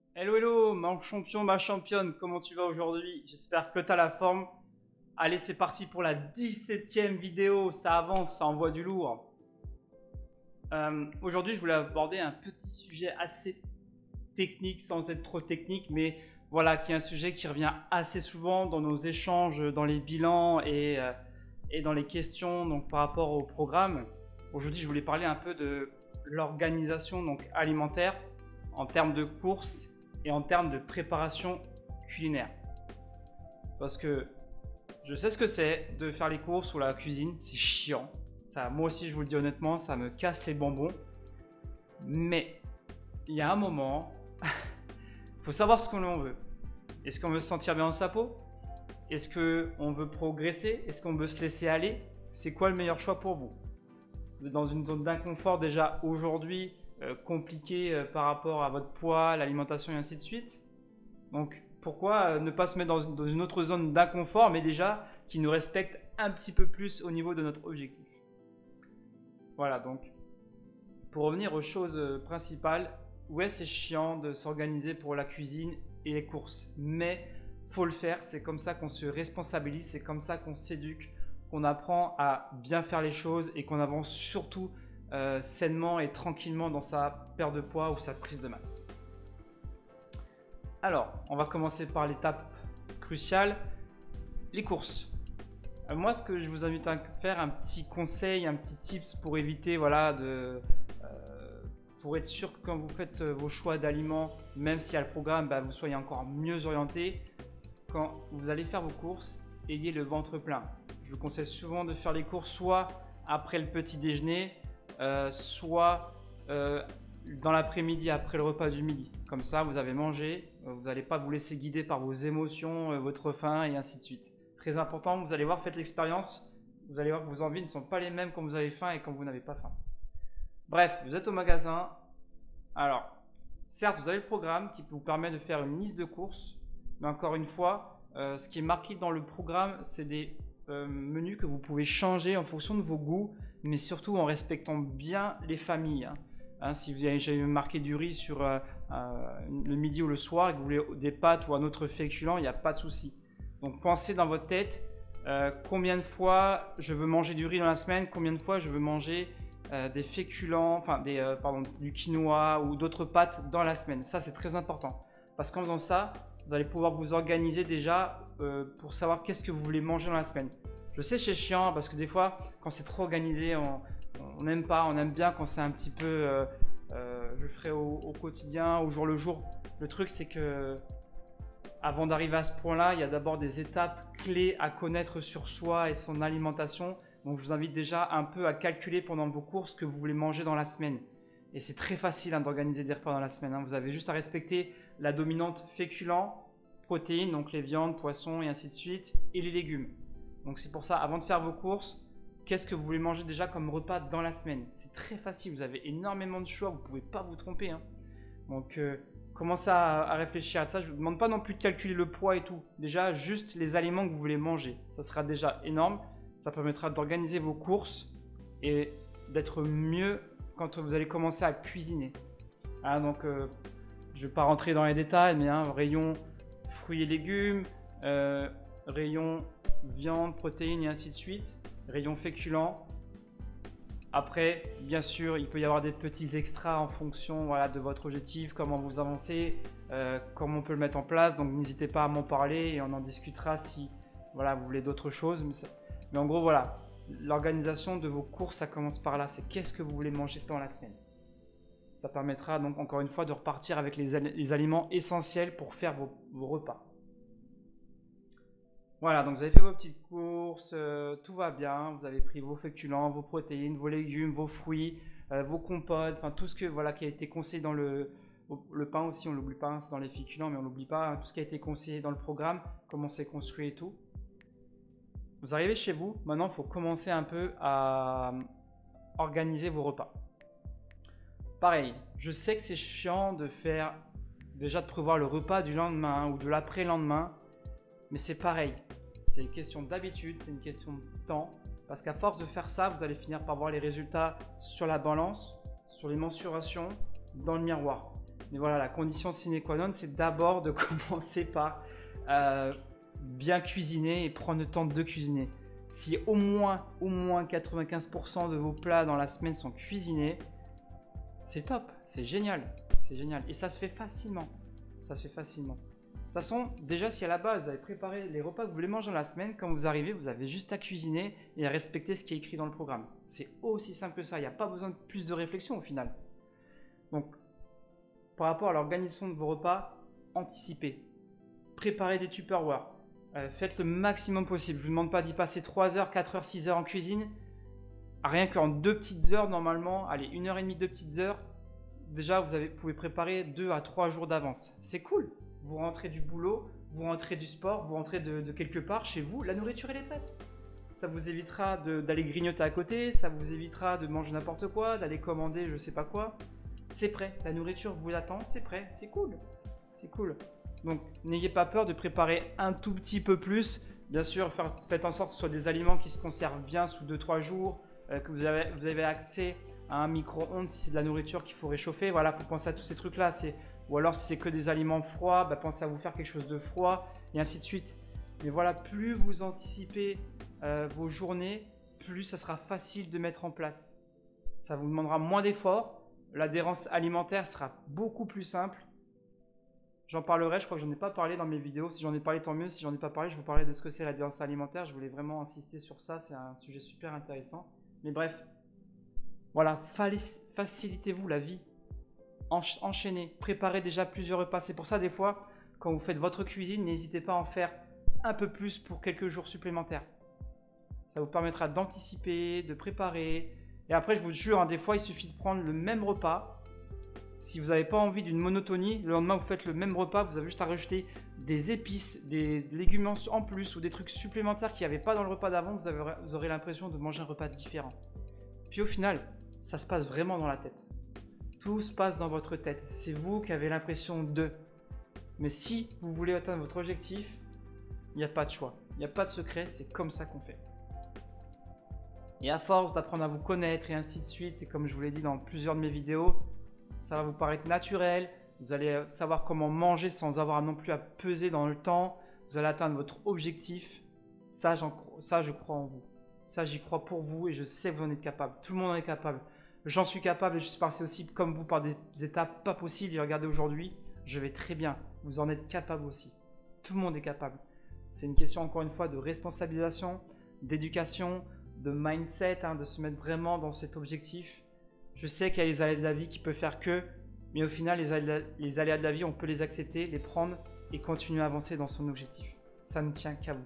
Hello hello, mon champion, ma championne, comment tu vas aujourd'hui? J'espère que tu as la forme. Allez, c'est parti pour la 17e vidéo, ça avance, ça envoie du lourd. Aujourd'hui, je voulais aborder un petit sujet assez technique, sans être trop technique, mais voilà, qui est un sujet qui revient assez souvent dans nos échanges, dans les bilans et dans les questions donc, par rapport au programme. Aujourd'hui, je voulais parler un peu de l'organisation donc, alimentaire en termes de courses et en termes de préparation culinaire. Parce que je sais ce que c'est de faire les courses ou la cuisine, c'est chiant. Ça, moi aussi, je vous le dis honnêtement, ça me casse les bonbons. Mais il y a un moment, il faut savoir ce qu'on veut. Est-ce qu'on veut se sentir bien dans sa peau? Est-ce qu'on veut progresser? Est-ce qu'on veut se laisser aller? C'est quoi le meilleur choix pour vous? Vous êtes dans une zone d'inconfort déjà aujourd'hui, compliquée par rapport à votre poids, l'alimentation et ainsi de suite. Donc pourquoi ne pas se mettre dans une autre zone d'inconfort, mais déjà qui nous respecte un petit peu plus au niveau de notre objectif. Voilà, donc pour revenir aux choses principales, ouais, c'est chiant de s'organiser pour la cuisine et les courses, mais faut le faire, c'est comme ça qu'on se responsabilise, c'est comme ça qu'on s'éduque, qu'on apprend à bien faire les choses et qu'on avance surtout sainement et tranquillement dans sa perte de poids ou sa prise de masse. Alors, on va commencer par l'étape cruciale, les courses. Moi, ce que je vous invite à faire, un petit conseil, un petit tips pour éviter, voilà, pour être sûr que quand vous faites vos choix d'aliments, même si y a le programme, vous soyez encore mieux orienté. Quand vous allez faire vos courses, ayez le ventre plein. Je vous conseille souvent de faire les courses soit après le petit déjeuner, soit dans l'après-midi, après le repas du midi. Comme ça, vous avez mangé, vous n'allez pas vous laisser guider par vos émotions, votre faim et ainsi de suite. Très important, vous allez voir, faites l'expérience, vous allez voir que vos envies ne sont pas les mêmes quand vous avez faim et quand vous n'avez pas faim. Bref, vous êtes au magasin. Alors, certes, vous avez le programme qui vous permet de faire une liste de courses, mais encore une fois, ce qui est marqué dans le programme, c'est des menus que vous pouvez changer en fonction de vos goûts, mais surtout en respectant bien les familles. Si vous avez marqué du riz sur le midi ou le soir et que vous voulez des pâtes ou un autre féculent, il n'y a pas de souci. Donc pensez dans votre tête combien de fois je veux manger du riz dans la semaine, combien de fois je veux manger des féculents, du quinoa ou d'autres pâtes dans la semaine. Ça, c'est très important. Parce qu'en faisant ça, vous allez pouvoir vous organiser déjà pour savoir qu'est-ce que vous voulez manger dans la semaine. Je sais, c'est chiant parce que des fois, quand c'est trop organisé, on n'aime pas, on aime bien quand c'est un petit peu je ferai au quotidien, au jour le jour. Le truc, c'est que avant d'arriver à ce point-là, il y a d'abord des étapes clés à connaître sur soi et son alimentation. Donc je vous invite déjà un peu à calculer pendant vos courses ce que vous voulez manger dans la semaine. Et c'est très facile d'organiser des repas dans la semaine. Vous avez juste à respecter la dominante féculent, protéines, donc les viandes, poissons et ainsi de suite, et les légumes. Donc c'est pour ça, avant de faire vos courses, qu'est-ce que vous voulez manger déjà comme repas dans la semaine? C'est très facile, vous avez énormément de choix, vous ne pouvez pas vous tromper. Donc commencez à réfléchir à ça. Je ne vous demande pas non plus de calculer le poids et tout. Déjà, juste les aliments que vous voulez manger. Ça sera déjà énorme. Ça permettra d'organiser vos courses et d'être mieux quand vous allez commencer à cuisiner. Donc, je ne vais pas rentrer dans les détails, mais rayon fruits et légumes, rayon viande, protéines et ainsi de suite, rayon féculents. Après, bien sûr, il peut y avoir des petits extras en fonction de votre objectif, comment vous avancez, comment on peut le mettre en place. Donc, n'hésitez pas à m'en parler et on en discutera si vous voulez d'autres choses. Mais en gros, voilà, l'organisation de vos courses, ça commence par là. C'est qu'est-ce que vous voulez manger dans la semaine. Ça permettra donc encore une fois de repartir avec les aliments essentiels pour faire vos repas. Voilà, donc vous avez fait vos petites courses, tout va bien, vous avez pris vos féculents, vos protéines, vos légumes, vos fruits, vos compotes, enfin tout ce qui a été conseillé dans le pain aussi, on l'oublie pas, c'est dans les féculents, mais on l'oublie pas, tout ce qui a été conseillé dans le programme, comment c'est construit et tout. Vous arrivez chez vous, maintenant il faut commencer un peu à organiser vos repas. Pareil, je sais que c'est chiant de prévoir le repas du lendemain ou de l'après-lendemain, mais c'est pareil, c'est une question d'habitude, c'est une question de temps, parce qu'à force de faire ça, vous allez finir par voir les résultats sur la balance, sur les mensurations, dans le miroir. Mais voilà, la condition sine qua non, c'est d'abord de commencer par bien cuisiner et prendre le temps de cuisiner. Si au moins 95% de vos plats dans la semaine sont cuisinés, c'est top, c'est génial, c'est génial. Et ça se fait facilement, ça se fait facilement. De toute façon, déjà si à la base vous avez préparé les repas que vous voulez manger dans la semaine, quand vous arrivez, vous avez juste à cuisiner et à respecter ce qui est écrit dans le programme. C'est aussi simple que ça, il n'y a pas besoin de plus de réflexion au final. Donc, par rapport à l'organisation de vos repas, anticipez. Préparez des Tupperware. Faites le maximum possible. Je ne vous demande pas d'y passer 3 heures, 4 heures, 6 heures en cuisine. Rien qu'en 2 petites heures, normalement, allez, 1h30, 2 petites heures, déjà vous pouvez préparer 2 à 3 jours d'avance. C'est cool. Vous rentrez du boulot, vous rentrez du sport, vous rentrez de quelque part chez vous, la nourriture elle est prête. Ça vous évitera d'aller grignoter à côté, ça vous évitera de manger n'importe quoi, d'aller commander je sais pas quoi. C'est prêt, la nourriture vous attend, c'est prêt, c'est cool. C'est cool. Donc n'ayez pas peur de préparer un tout petit peu plus. Bien sûr, faites en sorte que ce soit des aliments qui se conservent bien sous 2-3 jours, que vous avez accès à un micro-ondes si c'est de la nourriture qu'il faut réchauffer. Voilà, il faut penser à tous ces trucs-là. Ou alors si c'est que des aliments froids, pensez à vous faire quelque chose de froid et ainsi de suite. Mais voilà, plus vous anticipez vos journées, plus ça sera facile de mettre en place. Ça vous demandera moins d'efforts. L'adhérence alimentaire sera beaucoup plus simple. J'en parlerai, je crois que j'en ai pas parlé dans mes vidéos. Si j'en ai parlé, tant mieux. Si j'en ai pas parlé, je vous parlais de ce que c'est l'adhérence alimentaire. Je voulais vraiment insister sur ça. C'est un sujet super intéressant. Mais bref, voilà, facilitez-vous la vie. Enchaînez, préparez déjà plusieurs repas. C'est pour ça, des fois, quand vous faites votre cuisine, n'hésitez pas à en faire un peu plus pour quelques jours supplémentaires. Ça vous permettra d'anticiper, de préparer. Et après, je vous jure, des fois, il suffit de prendre le même repas. Si vous n'avez pas envie d'une monotonie, le lendemain, vous faites le même repas. Vous avez juste à rajouter des épices, des légumes en plus ou des trucs supplémentaires qu'il n'y avait pas dans le repas d'avant. Vous aurez l'impression de manger un repas différent. Puis au final, ça se passe vraiment dans la tête. Tout se passe dans votre tête. C'est vous qui avez l'impression de. Mais si vous voulez atteindre votre objectif, il n'y a pas de choix. Il n'y a pas de secret, c'est comme ça qu'on fait. Et à force d'apprendre à vous connaître et ainsi de suite, et comme je vous l'ai dit dans plusieurs de mes vidéos, ça va vous paraître naturel. Vous allez savoir comment manger sans avoir non plus à peser dans le temps. Vous allez atteindre votre objectif. Ça, je crois en vous. Ça, j'y crois pour vous et je sais que vous en êtes capable. Tout le monde en est capable. J'en suis capable et je suis passé aussi comme vous par des étapes pas possibles. Et regardez aujourd'hui, je vais très bien. Vous en êtes capable aussi. Tout le monde est capable. C'est une question encore une fois de responsabilisation, d'éducation, de mindset, de se mettre vraiment dans cet objectif. Je sais qu'il y a les aléas de la vie qui peuvent faire que, mais au final, les aléas de la vie, on peut les accepter, les prendre et continuer à avancer dans son objectif. Ça ne tient qu'à vous.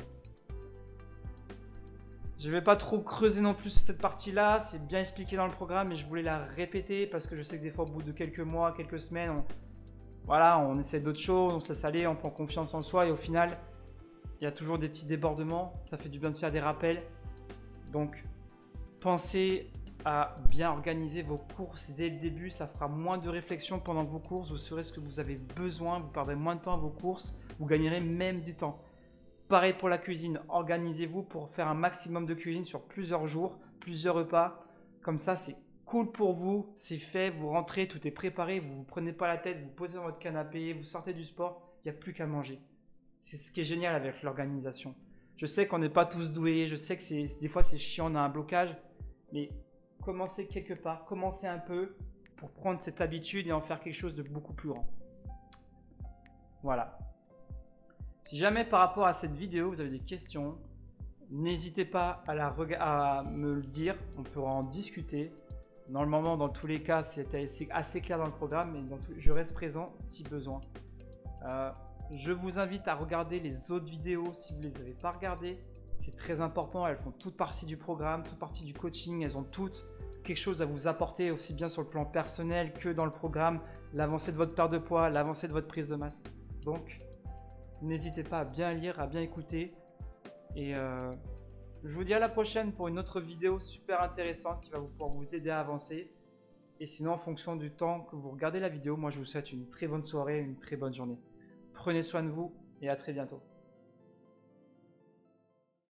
Je ne vais pas trop creuser non plus cette partie-là, c'est bien expliqué dans le programme, mais je voulais la répéter parce que je sais que des fois, au bout de quelques mois, quelques semaines, on essaie d'autres choses, on se laisse aller, on prend confiance en soi et au final, il y a toujours des petits débordements. Ça fait du bien de faire des rappels. Donc, pensez à bien organiser vos courses dès le début. Ça fera moins de réflexion pendant vos courses. Vous saurez ce que vous avez besoin. Vous perdrez moins de temps à vos courses. Vous gagnerez même du temps. Pareil pour la cuisine. Organisez-vous pour faire un maximum de cuisine sur plusieurs jours, plusieurs repas. Comme ça, c'est cool pour vous. C'est fait. Vous rentrez, tout est préparé. Vous ne vous prenez pas la tête. Vous posez dans votre canapé. Vous sortez du sport. Il n'y a plus qu'à manger. C'est ce qui est génial avec l'organisation. Je sais qu'on n'est pas tous doués. Je sais que des fois, c'est chiant. On a un blocage. Mais commencez quelque part. Commencez un peu pour prendre cette habitude et en faire quelque chose de beaucoup plus grand. Voilà. Si jamais par rapport à cette vidéo, vous avez des questions, n'hésitez pas à me le dire. On pourra en discuter. Normalement, dans tous les cas, c'est assez clair dans le programme, mais je reste présent si besoin. Je vous invite à regarder les autres vidéos si vous ne les avez pas regardées. C'est très important, elles font toute partie du programme, toute partie du coaching. Elles ont toutes quelque chose à vous apporter, aussi bien sur le plan personnel que dans le programme, l'avancée de votre perte de poids, l'avancée de votre prise de masse. Donc, n'hésitez pas à bien lire, à bien écouter. Et je vous dis à la prochaine pour une autre vidéo super intéressante qui va pouvoir vous aider à avancer. Et sinon, en fonction du temps que vous regardez la vidéo, moi je vous souhaite une très bonne soirée, une très bonne journée. Prenez soin de vous et à très bientôt.